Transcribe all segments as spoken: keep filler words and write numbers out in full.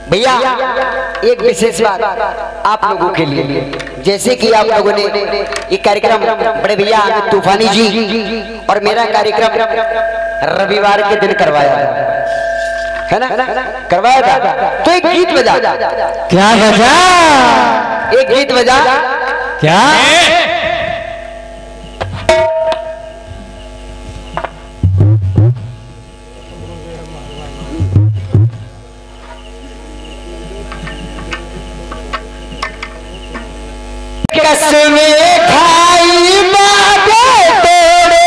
भैया एक विशेष बात आप लोगों के लिए, जैसे कि आप लोगों ने ये कार्यक्रम बड़े भैया तूफानी जी और मेरा कार्यक्रम रविवार के दिन करवाया है ना, करवाया था, तो एक गीत बजा। क्या बजा? एक गीत बजा। क्या? कसमें खाई बातें तोड़े,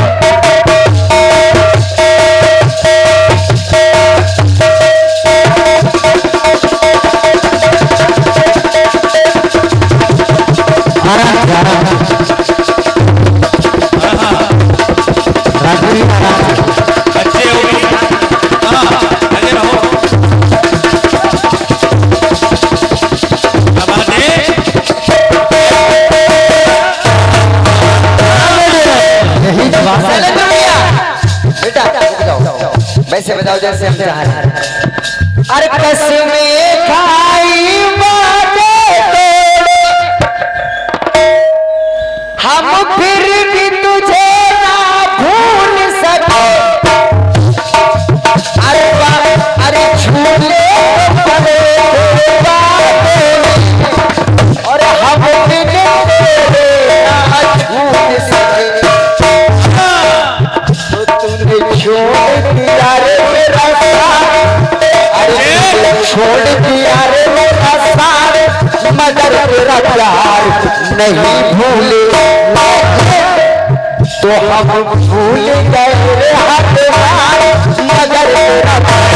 अच्छे हो गए। अरे रहो बेटा वैसे बताओ जैसे हम चाह रहे हैं। अरे कसमें खाई बातें तोड़े, हम फिर भी तुझे ना भूल सके। अरे वाह, अरे झूले पड़े और हम भी ना झूल सके। छोड़ दिया रे मेरा साथ, अरे छोड़ दिया रे मेरा साथ, मगर तेरा प्यार नहीं भूले तो हम भूल गए रे हाथ मार, मगर तेरा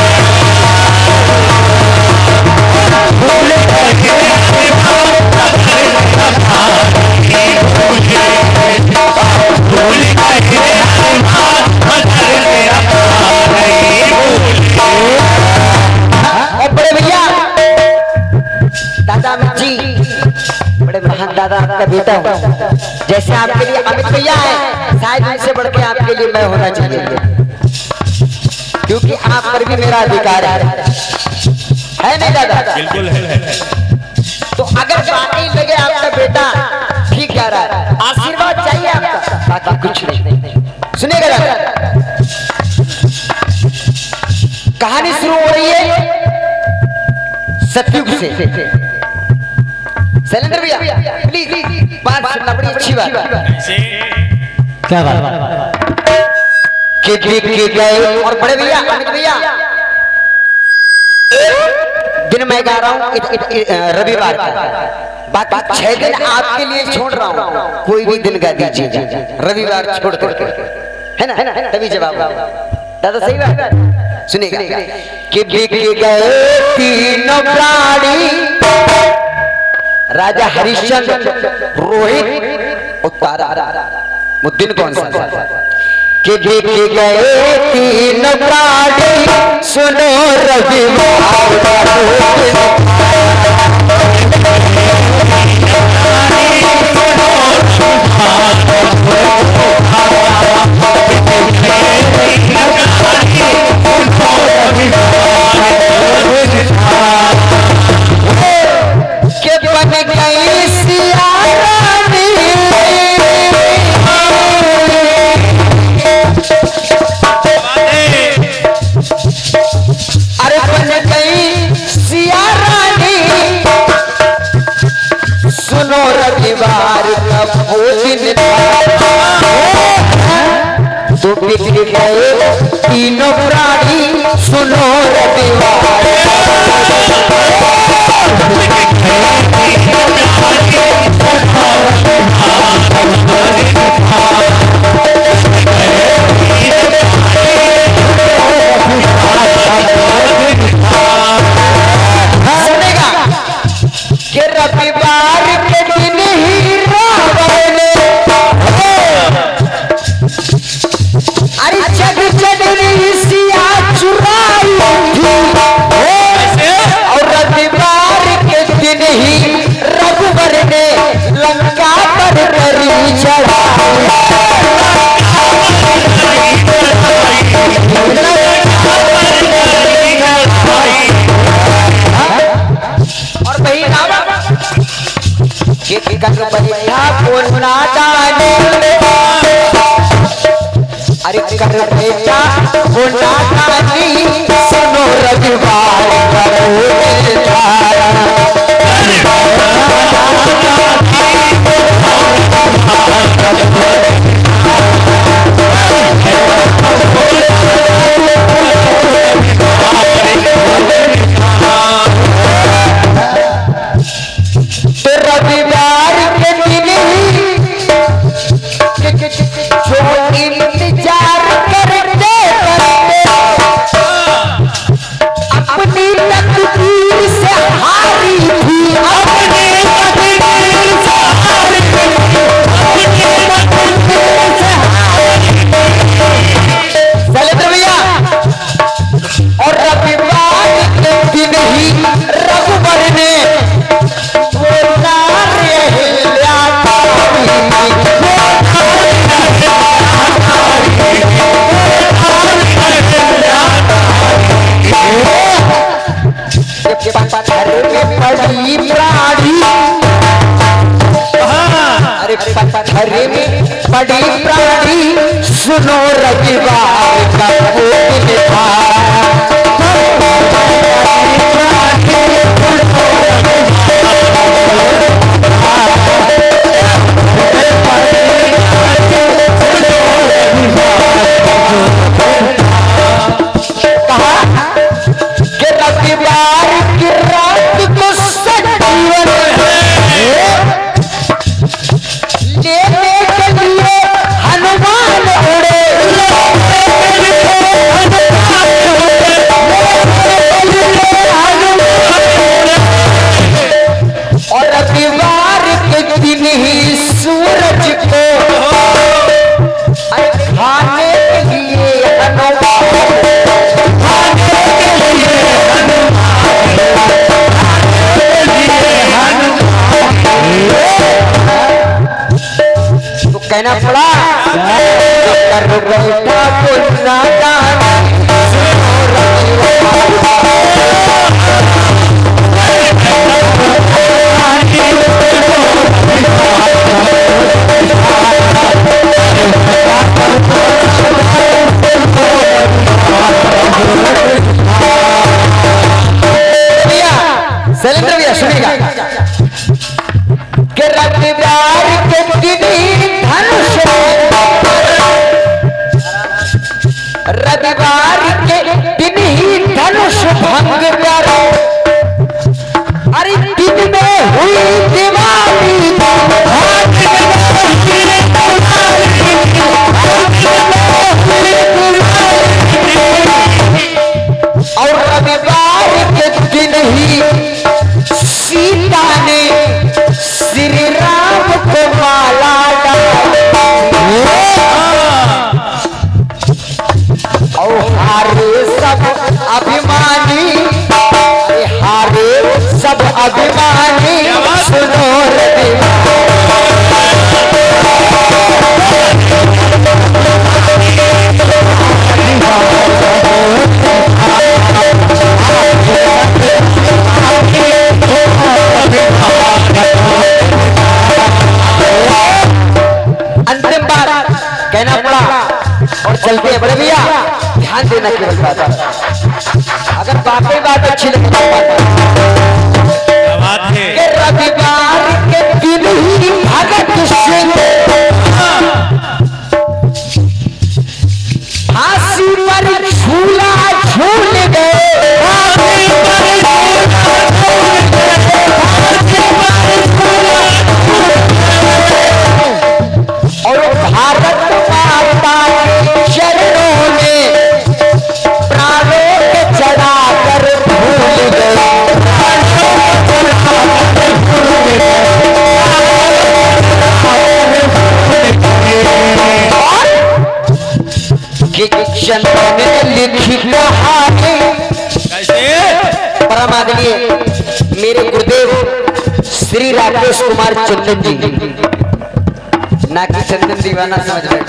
भूल बड़े भैया दादा जी, बड़े महान दादा आपका बेटा हूँ। जैसे आपके लिए अमित भैया है, शायद उनसे बढ़ के आपके लिए मैं होना चाहिए, क्योंकि आप पर भी मेरा अधिकार है, है नहीं दादा? बिल्कुल है। तो अगर वाकई लगे आपका बेटा ठीक जा रहा है, आशीर्वाद चाहिए आपका, बाकी कुछ नहीं। सुनिएगा दादा, कहानी शुरू हो रही है सतयुग से। शैलेंद्र भैया प्लीज बात सुनना, बड़ी अच्छी बात। क्या बात? कि बिक गए और बड़े भैया अमित भैया दिन मैं गा रहा हूँ रविवार का, बाकी छह दिन आपके लिए छोड़ रहा हूँ, कोई भी दिन गा दीजिए रविवार छोड़ करके, है ना? तभी जवाब दादा सही बात। सुनिएगा कि बिक गए तीनों प्राणी, राजा हरिश्चंद्र, रोहित और तारा। वो दिन कौन सा? कि बिक गए तीनों प्राणी, सुनो रविवार के बन गई सिया रानी, अरे बन गई सिया रानी, सुनो रविवार का वो दिन तो बिक गए तीनों प्राणी, सुनो रविवार सुनेगा कि रविवार के दिन ही रावण ने, अरे जग जननी सिया चुराई थी, और रविवार के दिन ही रघुवर ने लंका पर करी चढ़ाई। कर बैठा बोलना जाने, अरे कर बैठा बोलना जानी, सुनो रविवार रविवार के दिन जो इंतजार करते अपनी तकदीर से हारी थी, अपनी तकदीर से हारी थी, अपनी तकदीर से हारी थी भैया। और रविवार के दिन ही रघुवर ने पत्थर में पड़ी प्राणी, अरे पत्थर में पड़ी प्राणी, सुनो रविवार का दिन था। कहना पड़ा कर बैठा बोलना जाना, शैलेंद्र भैया सुनिएगा कि रविवार के दिन धनुष, रविवार के दिन ही धनुष भंग करो, अरे दिन में हुई दिवाली, और रविवार के दिन ही सीता ने श्री राम को माला डाली, और हारे सब अभिमानी, हारे सब अभिमानी, सुनो अंतिम बात कहना पड़ा और चलते हैं बड़े भैया। ध्यान देना केवल बात, अगर वाकई बात अच्छी लगे रविवार के दिन ही भगत सिंह फांसी पर झूला झूल गए, और भारत माता के चरणों में प्राणों के चढ़ाकर भूल गए, कि चंदन ने लिखी कहानी, परमादरणीय मेरे गुरुदेव श्री राकेश कुमार चंदन जी, ना कि चंदन दीवाना समझ रहे,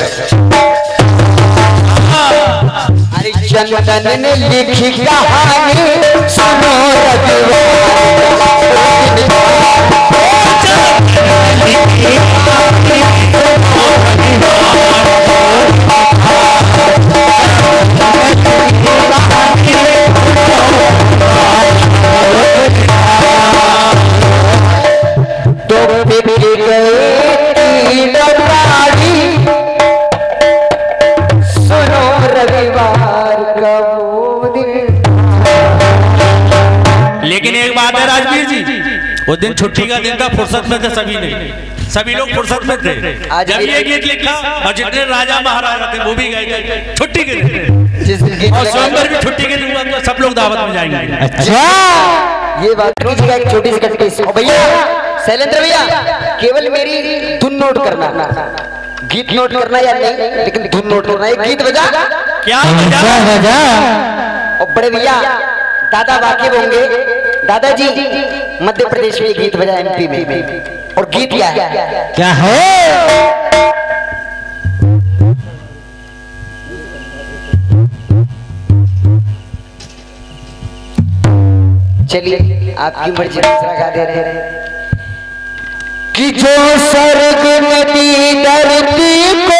अरे चंदन ने लिखी कहानी, सुनो रविवार लेकिन एक बात है राजवीर जी, उस दिन छुट्टी का दिन था, फुर्सत में थे सभी नहीं, सभी लोग फुर्सत में थे। जब ये गीत लिखा और जितने राजा महाराजा थे वो भी गए थे छुट्टी के दिन, और स्वयंवर भी छुट्टी के दिन हुआ तो सब लोग दावत में जाएंगे। अच्छा ये बात कीजिएगा, एक छोटी सी कट्टी से भैया शैलेंद्र भैया, केवल मेरी धुन नोट करना, गीत नोट करना या नहीं, लेकिन धुन नोट करना। एक गीत बजा, क्या बजा बजा। और बड़े भैया दादा वाकिफ होंगे, दादाजी मध्य प्रदेश में गीत बजा, एमपी में, और गीत क्या है? क्या है? चलिए आपकी मर्जी, दूसरा गा दे रहे हैं कि जो स्वर्ग नदी धरती को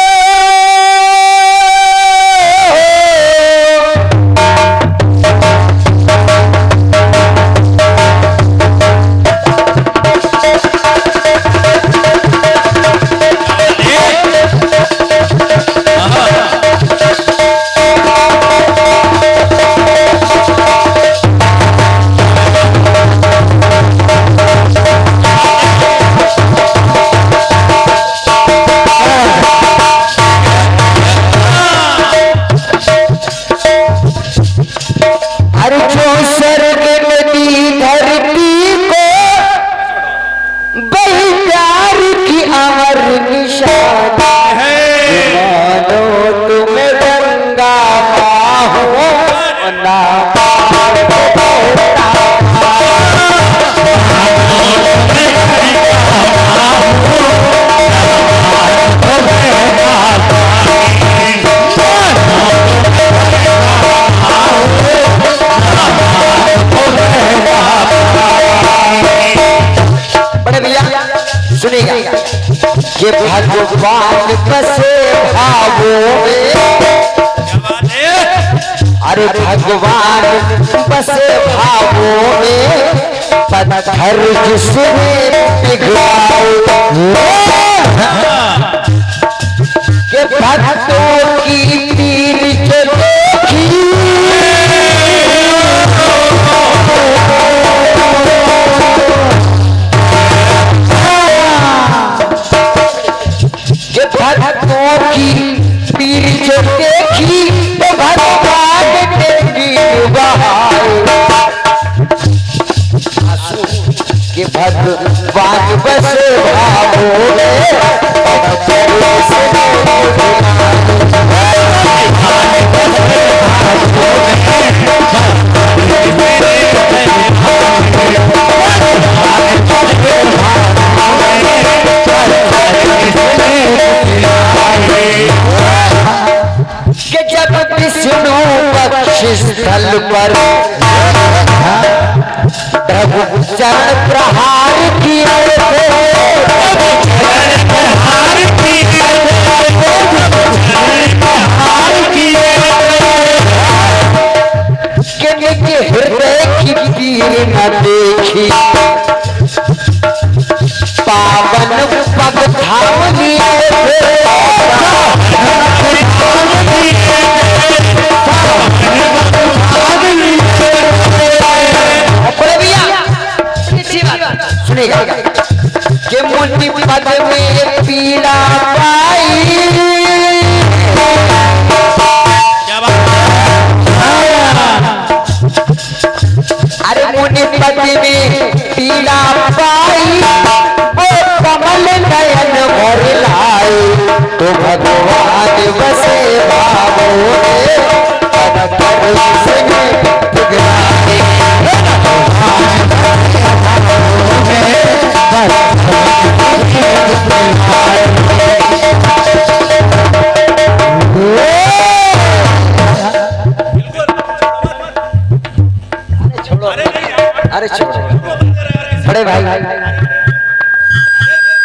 ये भगवान बसे भावों में, अरे भगवान बसे भावों में, पत्थर जिसने पिघलाओ के भक्तों की तीर जो देखी, भक्तों की पीर जो देखी तो भगवान तेरी कि भगवान बस भावों में, विष्णु पक्ष स्थल पर प्रभु चरण प्रहार किए के हृदय की पीर न देखी, पावन पग धाम लिए सुनेगा कि मुट्ठी पद में पीड़ा पाई, अरे मुट्ठी पद में पीड़ा पाई, वो कमल नयन भर लाई, तो भगवान बसे भावों में, अरे छोड़ो बड़े भाई,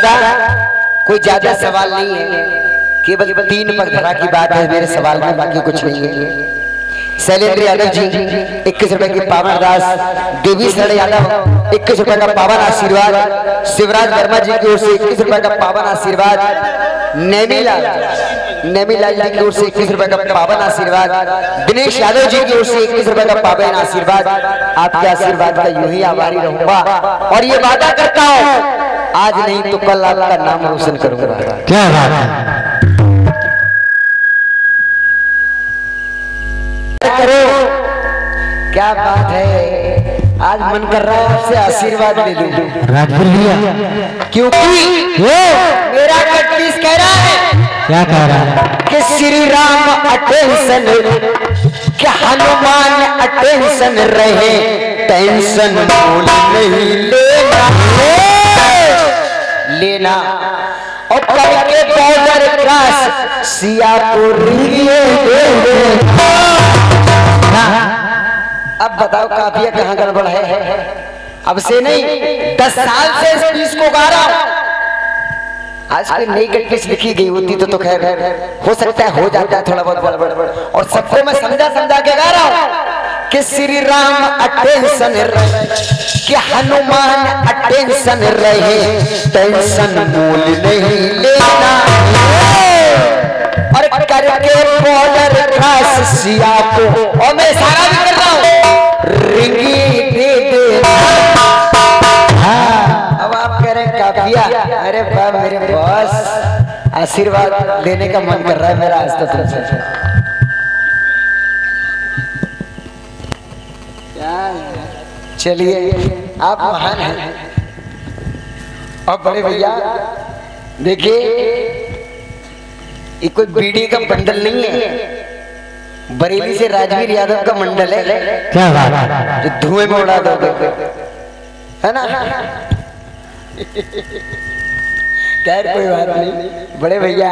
दादा कोई ज्यादा सवाल नहीं है, केवल तीन पगधरा की बात है मेरे सवाल में, बाकी कुछ नहीं है। शैलेंद्र यादव जी इक्कीस रुपए की पावन दास, देवी सर यादव इक्कीस रुपए का पावन आशीर्वाद, शिवराज वर्मा जी की ओर से इक्कीस रुपए का पावन आशीर्वाद, नेमीलाल नेमीलाल जी की ओर से इक्कीस रुपए का पावन आशीर्वाद, दिनेश यादव जी की ओर से इक्कीस रुपए का पावन आशीर्वाद। आपके आशीर्वाद का यूं ही आभारी रहूंगा और ये वादा करता हूँ आज नहीं तो कल आपका नाम रोशन करूंगा। क्या बात है, करो क्या बात है, आज मन कर रहा है आपसे आशीर्वाद ले लूं राजवीर भैया, क्योंकि मेरा कटपीस कह रहा है, क्या कह रहा है कि श्री राम अटेंशन, कि हनुमान अटेंशन रहे, टेंशन भूल नहीं लेना लेना और करके बॉर्डर क्रॉस सिया को रिंगिए अब बताओ काफिया कहाँ गड़बड़ है? अब से नहीं दस साल से इस पीस को गा रहा हूं। आज कोई नई कटपीस लिखी गई होती तो तो खैर हो सकता है हो जाता है थोड़ा बहुत गड़बड़, और सबको मैं समझा समझा के गा रहा हूं कि श्री राम अटेंशन रहे, कि हनुमान अटेंशन रहे, टेंशन मूल नहीं लेना और करके बॉर्डर क्रॉस सिया को, और मैं सारा भी कर रहा हूं रिंगी दे दे। हाँ, अब आप कह रहे हैं काफिया, अरे बाप मेरे बॉस आशीर्वाद लेने का मन कर रहा है मेरा आज तो तुमसे। चलिए आप महान हैं और बड़े भैया देखिए ये कोई बीड़ी का बंडल नहीं है, बरेली से राजवीर यादव का मंडल है। क्या बात है, जो धुएं में उड़ा दोगे है ना। खैर कोई बात नहीं बड़े भैया।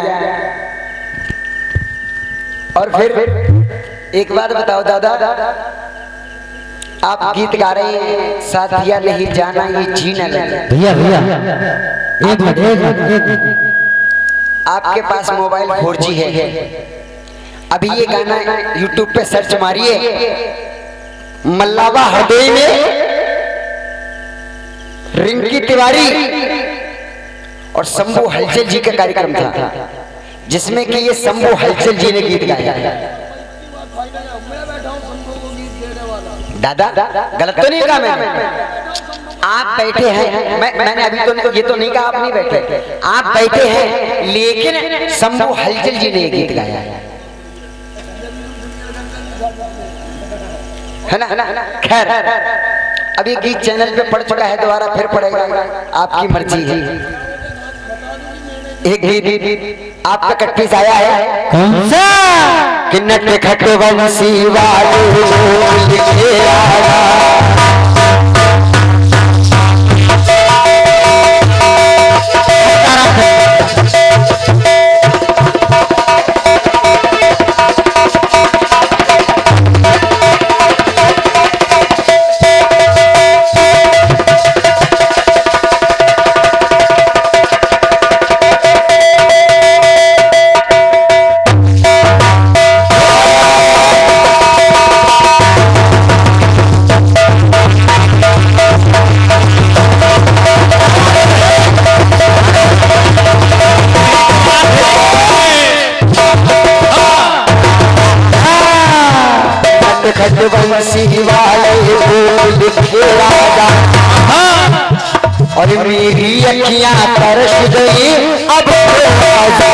और फिर एक बात बताओ दादा, आप गीत गा रहे हैं साथिया नहीं जाना ये जीना लगे। भैया भैया एक मिनट एक मिनट एक मिनट, आपके पास मोबाइल फोर जी है, अभी ये गाना यूट्यूब पे सर्च मारिए, मल्लावा हरदोई में रिंकी तिवारी और शंभू हलचल जी का कार्यक्रम था, जिसमें कि ये शंभू हलचल जी ने गीत गाया। दादा गलत तो नहीं कहा मैंने, आप बैठे हैं, मैं मैंने अभी तो ये तो नहीं कहा आप नहीं बैठे, आप बैठे हैं, लेकिन शंभू हलचल जी ने ये गीत गाया है ना है ना। खैर अब ये गीत चैनल पे पड़ चुका है, दोबारा फिर पड़ेगा, आपकी मर्जी है। एक गीत आपका कटपीस आया है, कौन सा? कि नट खट वंशी वाले लिखे आया, वंशी वाले वो लिखे राजा, और मेरी अखियां तरस गई अब आजा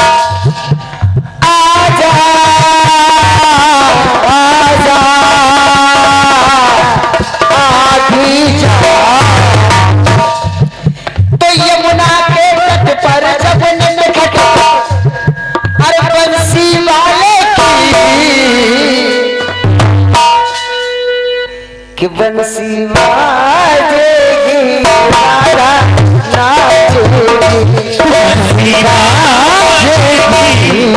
आजा आजा आधी जा। तो यमुना के तट पर जब नटखट अरे बंसी वाले कि बंसी बाजेगी तारा नाचेगी, बंसी बाजेगी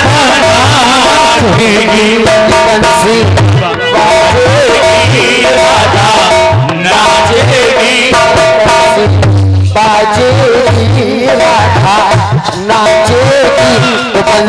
बंसी बाजेगी राधा नाचेगी, बंसी बाजेगी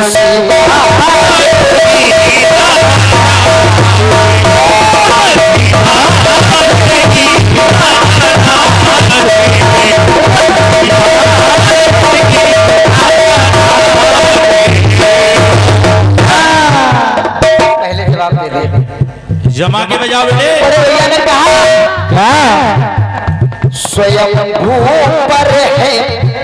पहले जवाब दे दे। जमा के बजाओ बेटे। बड़े भैया ने कहा क्या स्वयं भू पर है,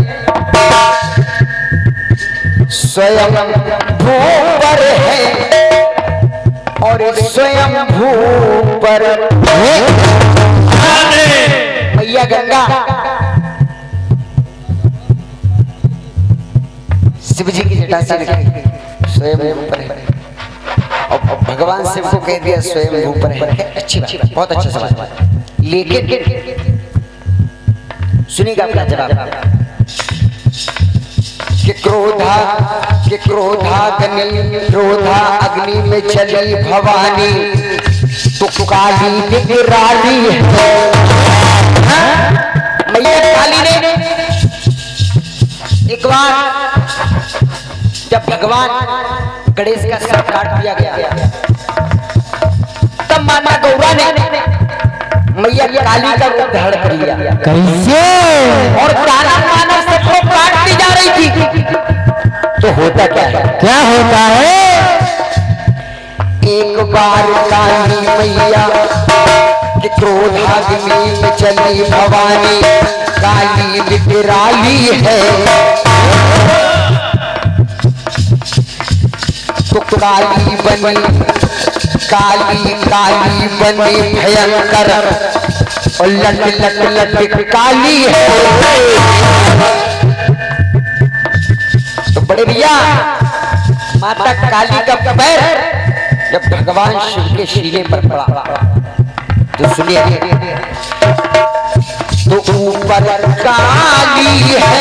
स्वयं भू पर है और स्वयं भू पर मैया गंगा शिव जी की जटा से रखी स्वयं भू पर है और भगवान शिव को कह दिया स्वयं भू पर है। अच्छी बात, बहुत अच्छा सवाल। लेकिन सुनिएगा अपना जवाब कि क्रोधा कि क्रोधाग्नि क्रोधा अग्नि में चली भवानी तो काली विकराली है। मैया काली ने एक बार जब भगवान गणेश का सर काट दिया गया तब माता गौरा ने मैया काली का रूप धारण कर लिया। कैसे और दानव मानव सबको काटती जा रही थी। तो होता क्या है? क्या होता है? एक बार काली मैया कि क्रोधाग्नि में चली भवानी काली विकराली है तो काली बनी काली काली बनी भयंकर और लट लट लट काली है। तो बड़े भैया माता काली का पैर जब भगवान शिव के सीने पर पड़ा तो सुनिए तो ऊपर काली है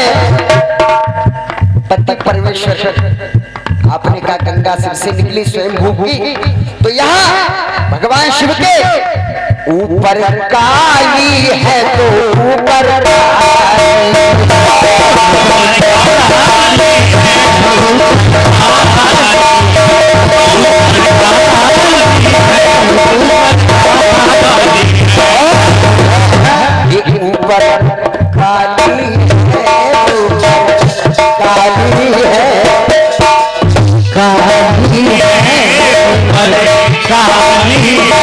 पति परमेश्वर। आपने कहा गंगा शिव से निकली स्वयं भू की, तो यहाँ भगवान शिव के ऊपर काली है तो ऊपर ये ऊपर काली है काली है काली है काली है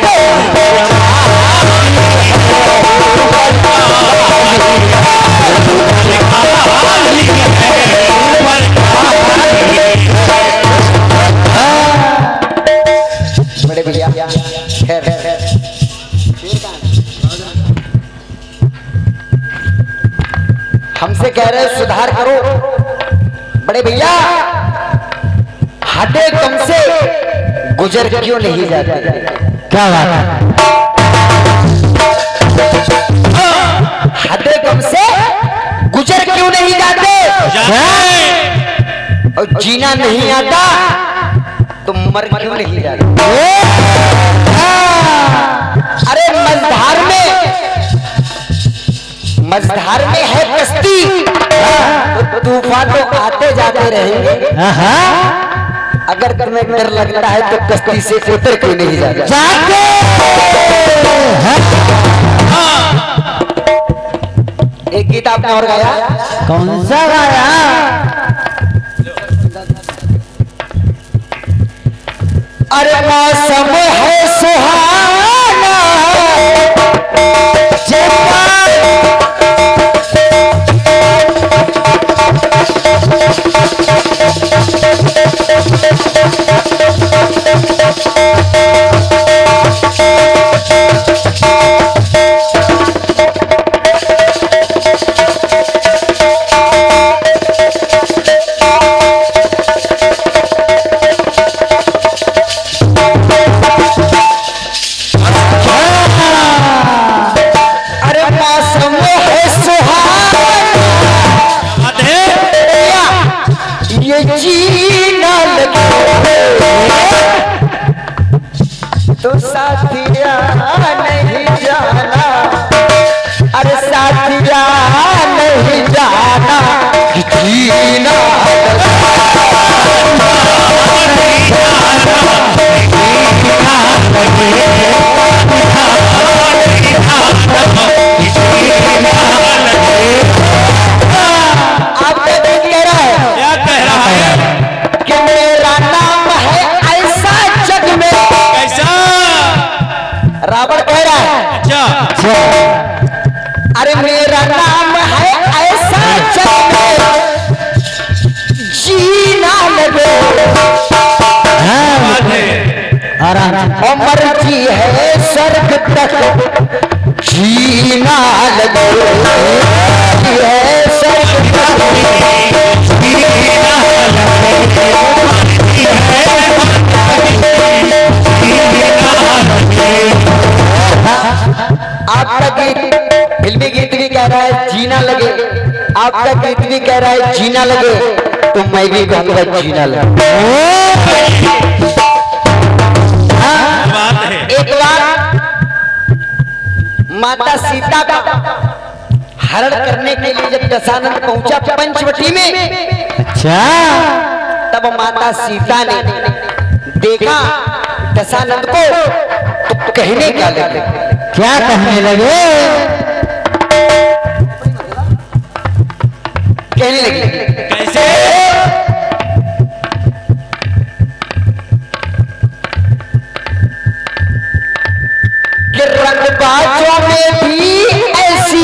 बड़े भैया खैर हमसे कह रहे सुधार करो। बड़े भैया हटे तुमसे गुजर क्यों नहीं जाते? क्या बात है? हटे तुमसे गुजर क्यों नहीं जाते? और जीना नहीं आता तो मर क्यों नहीं जाते? अरे मझधार में मझधार में है कश्ती तो तूफान तो आते जाते रहेंगे। अगर तुम्हें डर लगता है तो कश्ती से उतर क्यों नहीं जाते? जाते एक गीत आपने और गाया, कौन सा गाया? अरे मौसम है सुहाना रावण कह रहा है अच्छा अरे मेरा नाम है ऐसा चले जीना लगे और मर्जी है स्वर्ग तक जीना लगे है स्वर्ग तक जीना आपका गीत फिल्मी गीत भी कह रहा है जीना लगे, आपका गीत भी कह रहा है जीना लगे, तो मैं भी कहूँगा जीना लगे। एक बार माता सीता का हरण करने के लिए जब दशानंद पहुंचा पंचवटी में, अच्छा तब माता सीता ने देखा दशानंद को तो कहने क्या लगे, क्या कहने लगे? कहने लगे कैसे? कि रंगबाजों में भी ऐसी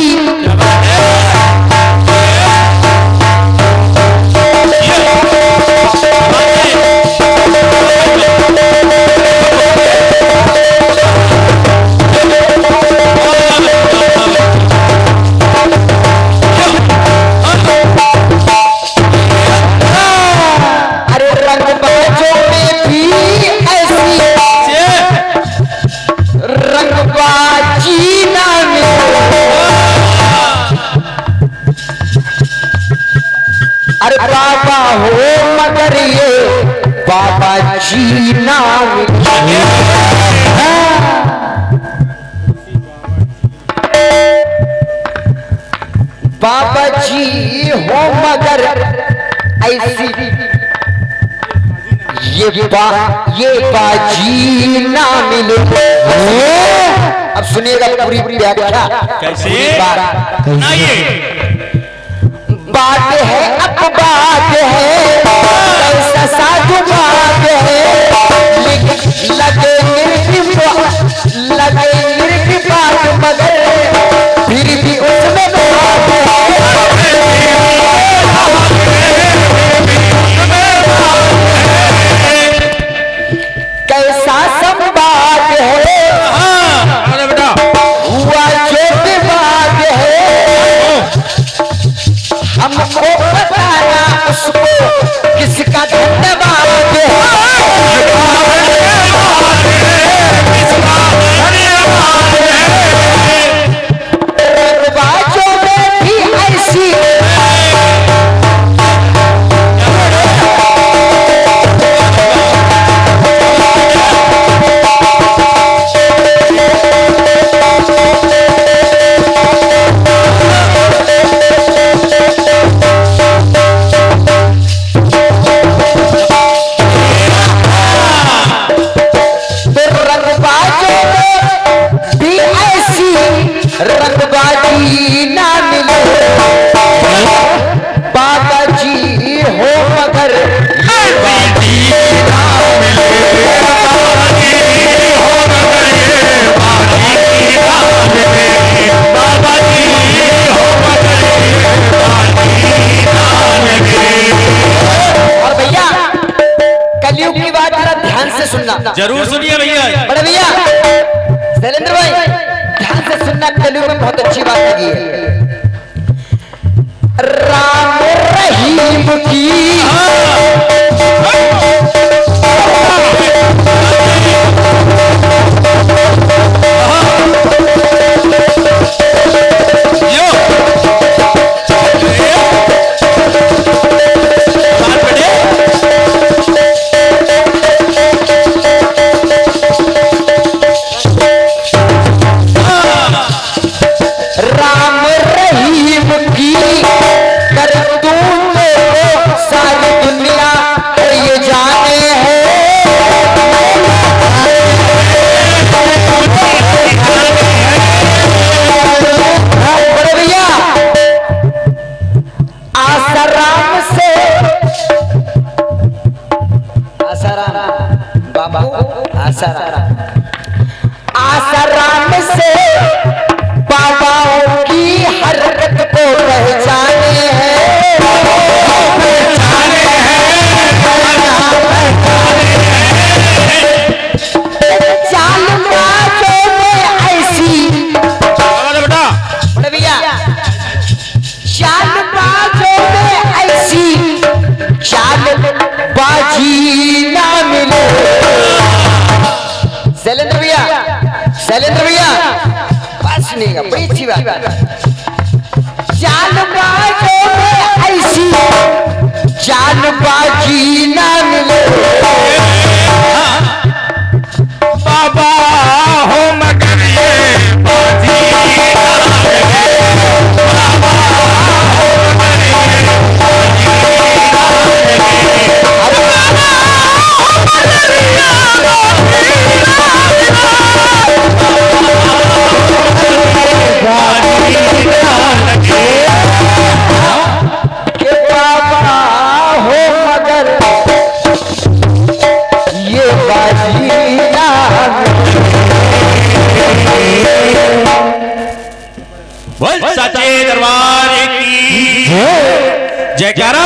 अरे बाबा हो मगर ये बाबा जी नाम बाबा जी हो मगर ऐसी ये बा ये बाजी ना मिले। अब सुनिएगा पूरी व्याख्या कैसे? ना ये बात है अब बात है कैसा साधु बात है लगे लगे निर्भय बात मगर फिर भी उसमें बात कैसा संवाद है हुआ जो विवाद है हमको बताना उसको किसका धन्यवाद बाजों में भी ऐसी रंगबाजी ना मिले बाबा जी हो मगर बाजी ना मिले बाबा जी हो मगर और भैया कलयुग की बात जरा ध्यान से सुनना, जरूर सुनिए भैया। बड़े भैया शैलेंद्र भाई ध्यान से सुनना, कलयुग में बहुत अच्छी बात लगी है। राम रहीम की आसाराम शैलेंद्र भैया बस नहीं का बड़ी अच्छी बात। चालबाजों में ऐसी चालबाजी ना मिले बाबा हो मगर ये बाजी बोल सच्चे दरबार की जयकारा